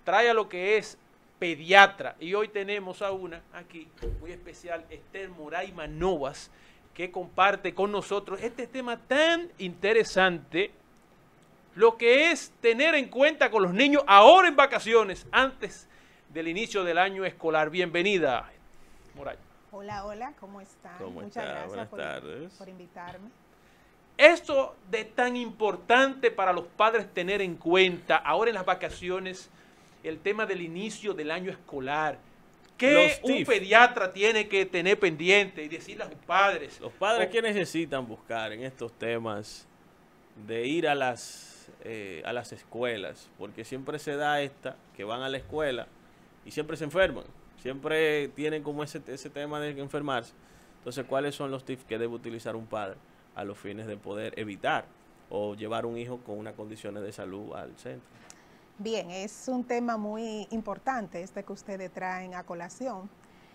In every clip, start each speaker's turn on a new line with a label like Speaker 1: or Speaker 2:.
Speaker 1: trae a lo que es pediatra. Y hoy tenemos a una aquí muy especial, Esther Moraima Novas, que comparte con nosotros este tema tan interesante, lo que es tener en cuenta con los niños ahora en vacaciones, antes del inicio del año escolar. Bienvenida, Moraima.
Speaker 2: Hola, hola, ¿cómo están?
Speaker 3: ¿Cómo
Speaker 2: Muchas
Speaker 3: está?
Speaker 2: gracias
Speaker 3: Buenas tardes.
Speaker 2: por invitarme.
Speaker 1: Esto de tan importante para los padres tener en cuenta ahora en las vacaciones, el tema del inicio del año escolar. ¿Qué un pediatra tiene que tener pendiente y decirle a sus padres?
Speaker 3: Los padres que necesitan buscar en estos temas de ir a las escuelas, porque siempre se da que van a la escuela y siempre se enferman, siempre tienen como ese tema de enfermarse. Entonces, ¿cuáles son los tips que debe utilizar un padre a los fines de poder evitar o llevar un hijo con unas condiciones de salud al centro?
Speaker 2: Bien, es un tema muy importante este que ustedes traen a colación.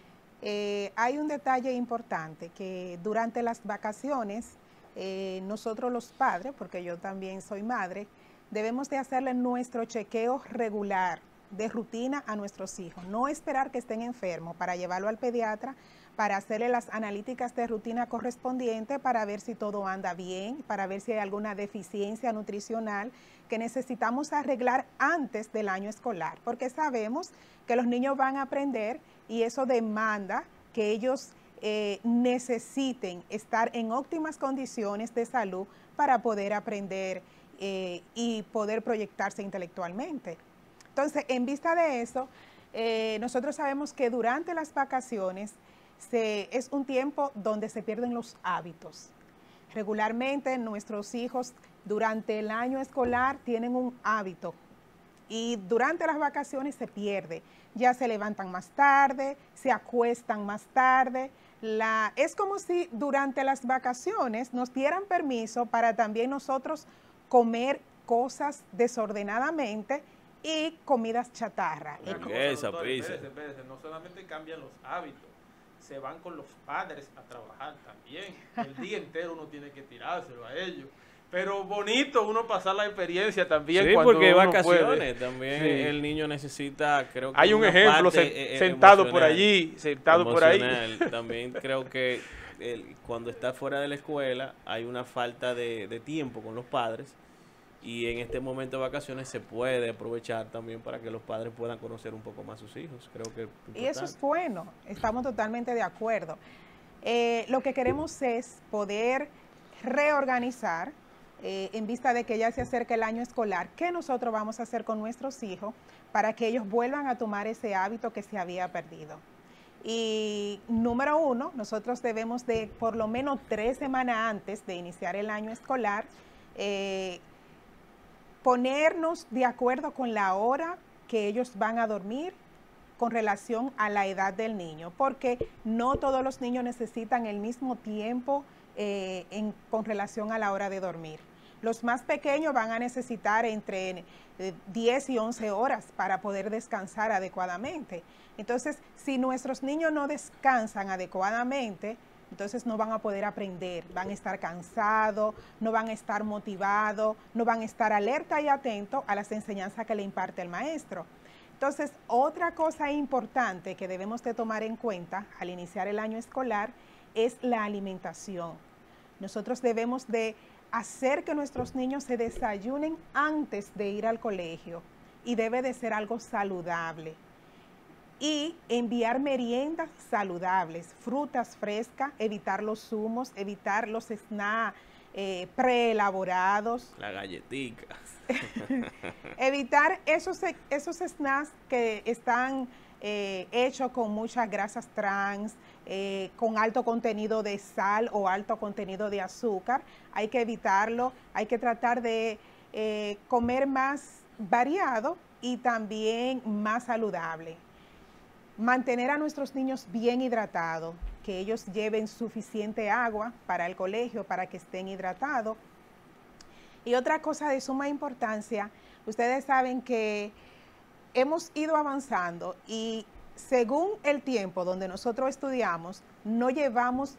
Speaker 2: Hay un detalle importante que durante las vacaciones nosotros los padres, porque yo también soy madre, debemos de hacerle nuestro chequeo regular de rutina a nuestros hijos. No esperar que estén enfermos para llevarlo al pediatra, para hacerle las analíticas de rutina correspondientes para ver si todo anda bien, para ver si hay alguna deficiencia nutricional que necesitamos arreglar antes del año escolar, porque sabemos que los niños van a aprender y eso demanda que ellos necesiten estar en óptimas condiciones de salud para poder aprender y poder proyectarse intelectualmente. Entonces, en vista de eso, nosotros sabemos que durante las vacaciones es un tiempo donde se pierden los hábitos. Regularmente nuestros hijos durante el año escolar tienen un hábito y durante las vacaciones se pierde. Ya se levantan más tarde, se acuestan más tarde. Es como si durante las vacaciones nos dieran permiso para también nosotros comer cosas desordenadamente y comidas chatarra.
Speaker 1: Espérese, no solamente cambian los hábitos, se van con los padres a trabajar también. El día entero uno tiene que tirárselo a ellos. Pero bonito uno pasar la experiencia también.
Speaker 3: Sí,
Speaker 1: cuando
Speaker 3: porque
Speaker 1: uno
Speaker 3: vacaciones
Speaker 1: puede.
Speaker 3: también
Speaker 1: Sí.
Speaker 3: El niño necesita, creo que
Speaker 1: hay un ejemplo sentado por allí, sentado por ahí.
Speaker 3: También creo que cuando está fuera de la escuela hay una falta de tiempo con los padres y en este momento de vacaciones se puede aprovechar también para que los padres puedan conocer un poco más a sus hijos. Creo que
Speaker 2: y eso es bueno, estamos totalmente de acuerdo. Lo que queremos es poder reorganizar en vista de que ya se acerca el año escolar, qué nosotros vamos a hacer con nuestros hijos para que ellos vuelvan a tomar ese hábito que se había perdido. Y número uno, nosotros debemos de por lo menos 3 semanas antes de iniciar el año escolar, ponernos de acuerdo con la hora que ellos van a dormir con relación a la edad del niño, porque no todos los niños necesitan el mismo tiempo con relación a la hora de dormir. Los más pequeños van a necesitar entre 10 y 11 horas para poder descansar adecuadamente. Entonces, si nuestros niños no descansan adecuadamente, entonces no van a poder aprender, van a estar cansados, no van a estar motivados, no van a estar alerta y atentos a las enseñanzas que le imparte el maestro. Entonces, otra cosa importante que debemos de tomar en cuenta al iniciar el año escolar es la alimentación. Nosotros debemos de hacer que nuestros niños se desayunen antes de ir al colegio y debe de ser algo saludable. Y enviar meriendas saludables, frutas frescas, evitar los zumos, evitar los snacks preelaborados.
Speaker 3: La galletica.
Speaker 2: Evitar esos snacks que están hechos con muchas grasas trans, con alto contenido de sal o alto contenido de azúcar. Hay que evitarlo, hay que tratar de comer más variado y también más saludable. Mantener a nuestros niños bien hidratados, que ellos lleven suficiente agua para el colegio, para que estén hidratados. Y otra cosa de suma importancia, ustedes saben que hemos ido avanzando y según el tiempo donde nosotros estudiamos, llevábamos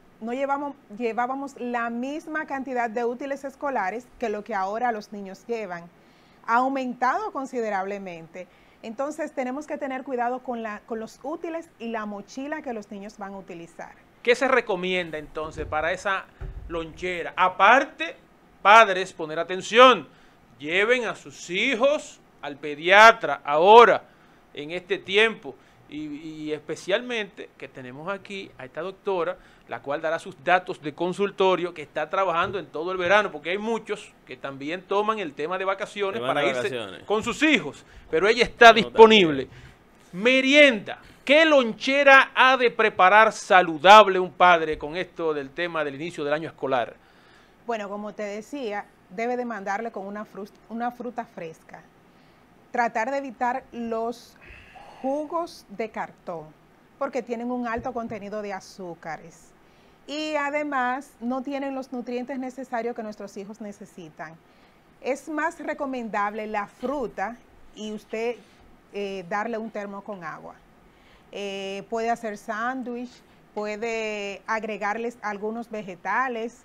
Speaker 2: la misma cantidad de útiles escolares que lo que ahora los niños llevan. Ha aumentado considerablemente. Entonces tenemos que tener cuidado con los útiles y la mochila que los niños van a utilizar.
Speaker 1: ¿Qué se recomienda entonces para esa lonchera? Aparte, padres, poner atención, lleven a sus hijos al pediatra ahora, en este tiempo, y especialmente que tenemos aquí a esta doctora, la cual dará sus datos de consultorio, que está trabajando en todo el verano, porque hay muchos que también toman el tema de vacaciones para irse con sus hijos, pero ella está disponible. Merienda. ¿Qué lonchera ha de preparar saludable un padre con esto del tema del inicio del año escolar?
Speaker 2: Bueno, como te decía, debe de mandarle con una fruta fresca. Tratar de evitar los jugos de cartón, porque tienen un alto contenido de azúcares. Y además no tienen los nutrientes necesarios que nuestros hijos necesitan. Es más recomendable la fruta y usted darle un termo con agua. Puede hacer sándwich, puede agregarles algunos vegetales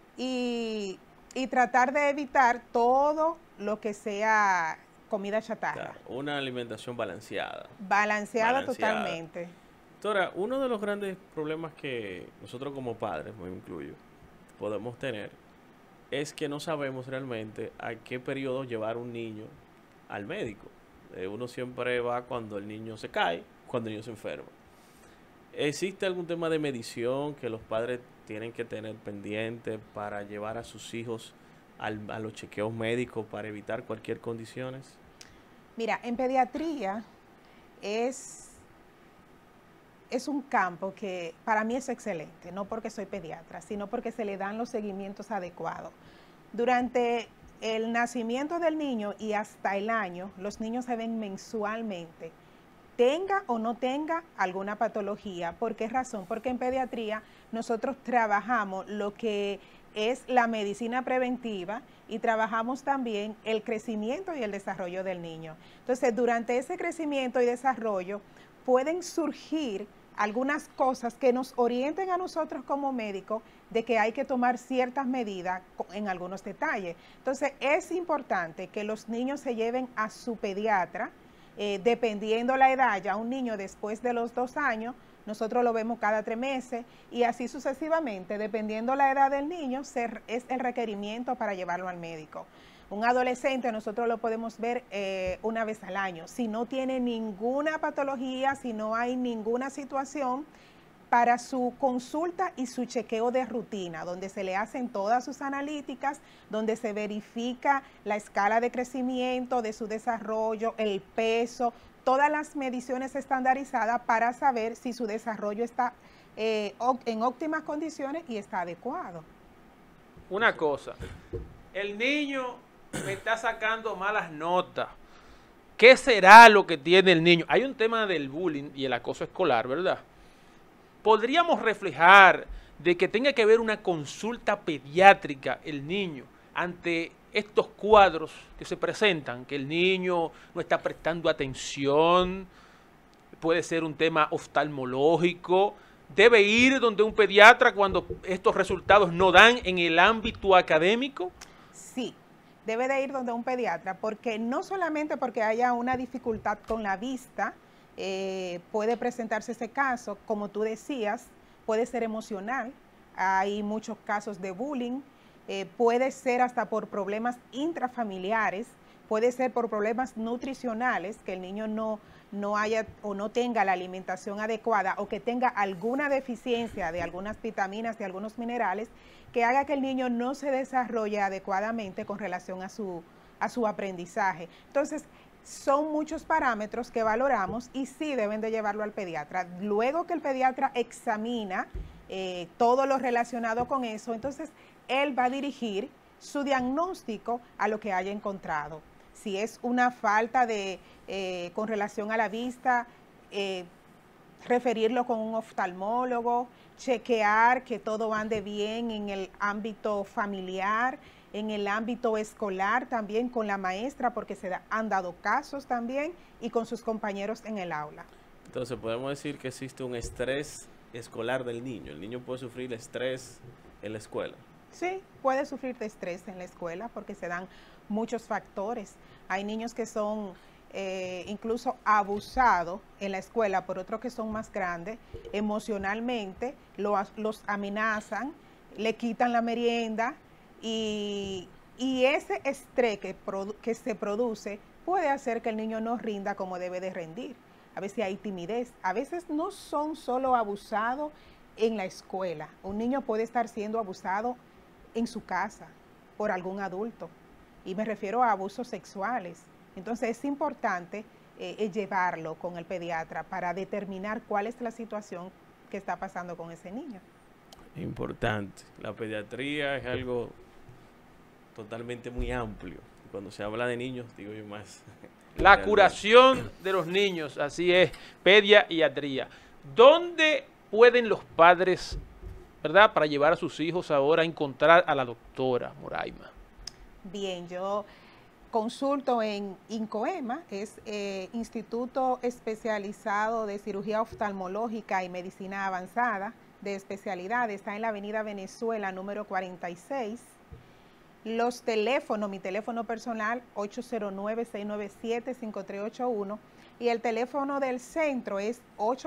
Speaker 2: y tratar de evitar todo lo que sea comida chatarra.
Speaker 3: Claro, una alimentación balanceada.
Speaker 2: Balanceada totalmente.
Speaker 3: Doctora, uno de los grandes problemas que nosotros como padres, me incluyo, podemos tener es que no sabemos realmente a qué periodo llevar un niño al médico. Uno siempre va cuando el niño se cae, cuando el niño se enferma. ¿Existe algún tema de medición que los padres tienen que tener pendiente para llevar a sus hijos a los chequeos médicos para evitar cualquier condición?
Speaker 2: Mira, en pediatría es un campo que para mí es excelente, no porque soy pediatra, sino porque se le dan los seguimientos adecuados. Durante el nacimiento del niño y hasta el año, los niños se ven mensualmente, tenga o no tenga alguna patología. ¿Por qué razón? Porque en pediatría nosotros trabajamos lo que es la medicina preventiva y trabajamos también el crecimiento y el desarrollo del niño. Entonces, durante ese crecimiento y desarrollo pueden surgir algunas cosas que nos orienten a nosotros como médicos de que hay que tomar ciertas medidas en algunos detalles. Entonces, es importante que los niños se lleven a su pediatra, dependiendo la edad. Ya un niño después de los 2 años, nosotros lo vemos cada 3 meses y así sucesivamente, dependiendo la edad del niño, es el requerimiento para llevarlo al médico. Un adolescente nosotros lo podemos ver una vez al año. Si no tiene ninguna patología, si no hay ninguna situación, para su consulta y su chequeo de rutina, donde se le hacen todas sus analíticas, donde se verifica la escala de crecimiento, de su desarrollo, el peso, todas las mediciones estandarizadas para saber si su desarrollo está en óptimas condiciones y está adecuado.
Speaker 1: Una cosa, el niño me está sacando malas notas. ¿Qué será lo que tiene el niño? Hay un tema del bullying y el acoso escolar, ¿verdad? Podríamos reflejar de que tenga que haber una consulta pediátrica el niño ante estos cuadros que se presentan, que el niño no está prestando atención, puede ser un tema oftalmológico, debe ir donde un pediatra cuando estos resultados no dan en el ámbito académico.
Speaker 2: Sí, debe de ir donde un pediatra, porque no solamente porque haya una dificultad con la vista, puede presentarse ese caso, como tú decías, puede ser emocional, hay muchos casos de bullying, puede ser hasta por problemas intrafamiliares, puede ser por problemas nutricionales, que el niño no haya o no tenga la alimentación adecuada o que tenga alguna deficiencia de algunas vitaminas, de algunos minerales, que haga que el niño no se desarrolle adecuadamente con relación a su aprendizaje. Entonces, son muchos parámetros que valoramos y sí deben de llevarlo al pediatra. Luego que el pediatra examina todo lo relacionado con eso, entonces él va a dirigir su diagnóstico a lo que haya encontrado. Si es una falta con relación a la vista, referirlo con un oftalmólogo, chequear que todo ande bien en el ámbito familiar, en el ámbito escolar también con la maestra, porque han dado casos también, y con sus compañeros en el aula.
Speaker 3: Entonces podemos decir que existe un estrés escolar del niño. El niño puede sufrir estrés en la escuela.
Speaker 2: Sí, puede sufrir de estrés en la escuela porque se dan muchos factores. Hay niños que son incluso abusado en la escuela por otros que son más grandes, emocionalmente los amenazan, le quitan la merienda y ese estrés que se produce puede hacer que el niño no rinda como debe de rendir. A veces hay timidez, a veces no son solo abusados en la escuela, un niño puede estar siendo abusado en su casa por algún adulto, y me refiero a abusos sexuales. Entonces es importante llevarlo con el pediatra para determinar cuál es la situación que está pasando con ese niño.
Speaker 3: Importante. La pediatría es algo totalmente muy amplio. Cuando se habla de niños, digo yo más.
Speaker 1: La curación de los niños, así es, pediatría. ¿Dónde pueden los padres, verdad, para llevar a sus hijos ahora a encontrar a la doctora Moraima?
Speaker 2: Bien, yo consulto en INCOEMA, es Instituto Especializado de Cirugía Oftalmológica y Medicina Avanzada de especialidad, está en la Avenida Venezuela, número 46. Los teléfonos, mi teléfono personal, 809-697-5381, y el teléfono del centro es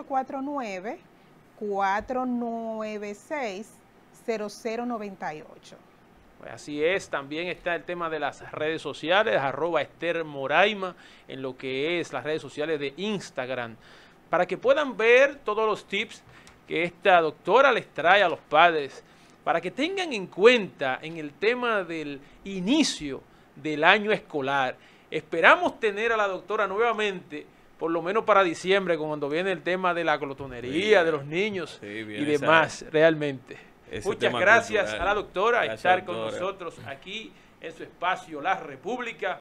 Speaker 2: 849-496-0098.
Speaker 1: Pues así es, también está el tema de las redes sociales, @Esther Moraima, en lo que es las redes sociales de Instagram, para que puedan ver todos los tips que esta doctora les trae a los padres, para que tengan en cuenta en el tema del inicio del año escolar. Esperamos tener a la doctora nuevamente, por lo menos para diciembre, cuando viene el tema de la glotonería, sí, de los niños, sí, y demás, realmente. Muchas gracias cultural a la doctora por estar con nosotros aquí en su espacio La República.